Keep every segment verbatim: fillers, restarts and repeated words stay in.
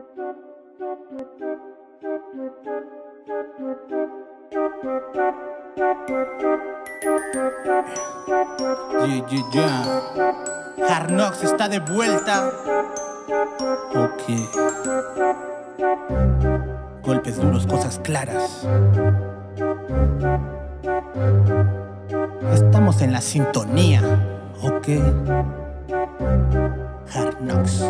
Yeah, yeah, yeah. Hard Knocks está de vuelta. Ok. Golpes duros, cosas claras. Estamos en la sintonía. Ok. Hard Knocks.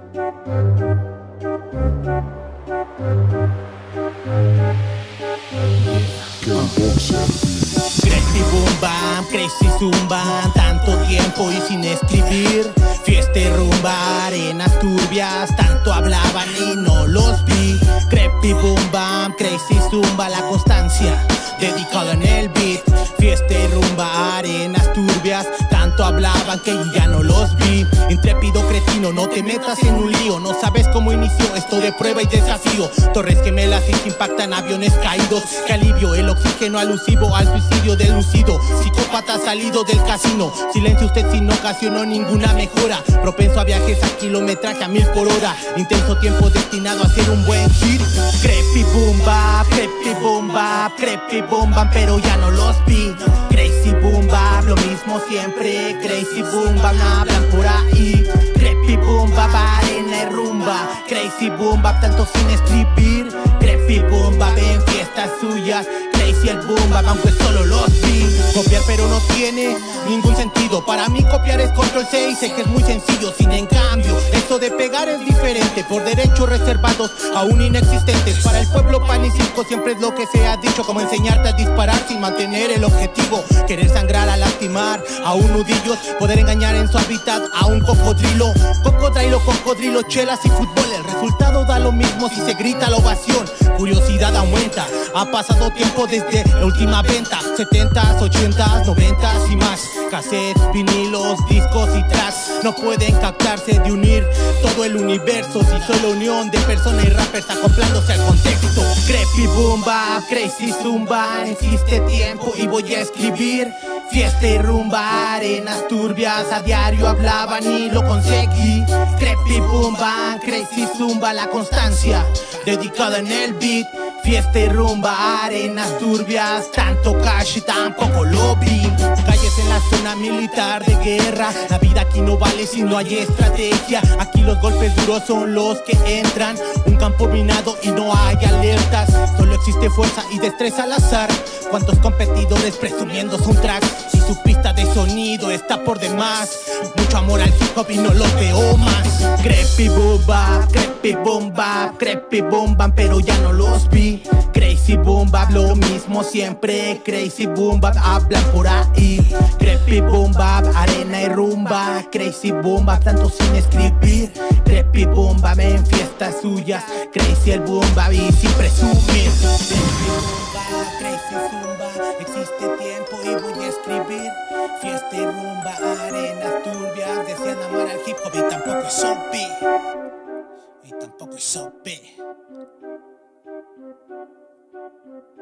Crazy boom bam, crazy zumba, tanto tiempo y sin escribir. Fiesta y rumba, arenas turbias, tanto hablaban y no los vi. Crazy boom bam, crazy zumba, la constancia, dedicado en el beat. Fiesta y rumba, arenas turbias, tanto hablaban que yo ya no los vi. Intrépido cretino, no te metas en un lío, no sabes cómo inició esto de prueba y desafío. Torres gemelas y se impactan aviones caídos. Que alivio, el oxígeno alusivo al suicidio del lucido. Psicópata salido del casino, silencio usted si no ocasionó ninguna mejora. Propenso a viajes a kilometraje a mil por hora. Intenso tiempo destinado a ser un buen hit. Creepy boom bap, creepy boom bap, creepy boom bap, pero ya no los vi. Crazy boom bap, lo mismo siempre. Crazy boom bap, no hablan por ahí. Creepy boom bap, arena y rumba. Crazy boom bap, tanto sin escribir. Creepy boom bap, en fiestas suyas. Crazy el boom bap, aunque solo los vi. Copiar pero no tiene ningún sentido. Para mí copiar es control C y sé que es muy sencillo. Sin en cambio, esto de pegar es diferente. Por derechos reservados, aún inexistentes. Para el pueblo pan y circo siempre es lo que se ha dicho. Como enseñarte a disparar sin mantener el objetivo. Querer sangrar a lastimar a un nudillo. Poder engañar en su hábitat a un cocodrilo. Cocodrilo, cocodrilo, chelas y fútbol. El resultado da lo mismo si se grita la ovación. Curiosidad aumenta. Ha pasado tiempo desde la última venta. Setentas, ochentas, noventas y más. Cassettes, vinilos, discos y tracks no pueden captarse de unir todo el universo. Si soy la unión de personas y rappers acoplándose al contexto. Creepy boom bap, crazy zumba. Existe tiempo y voy a escribir. Fiesta y rumba, arenas turbias. A diario hablaban y lo conseguí. Creepy boom bap, crazy zumba, la constancia, dedicada en el beat. Fiesta y rumba, arenas turbias, tanto cash y tampoco lo vi. Calles en la zona militar de guerra. La vida aquí no vale si no hay estrategia. Aquí los golpes duros son los que entran. Un campo minado y no hay alertas. Solo existe fuerza y destreza al azar. Cuántos competidores presumiendo su track y su pista de sonido está por demás. Mucho amor al hip hop y no lo veo más. Creepy boom bap, creepy boom bap, creepy boom bap, pero ya no los vi. Crazy boom bap, lo mismo siempre. Crazy boom bap, hablan por ahí. Creepy boom bap, arena y rumba. Crazy boom bap, tanto sin escribir. Creepy boom bap, en fiestas suyas. Crazy el boom bap y sin presumir. Creepy boom bap, crazy zumba. Existe tiempo y voy a escribir. Fiesta y rumba, arenas turbias. Desean amar al hip hop y tampoco es O P. Y tampoco es O P.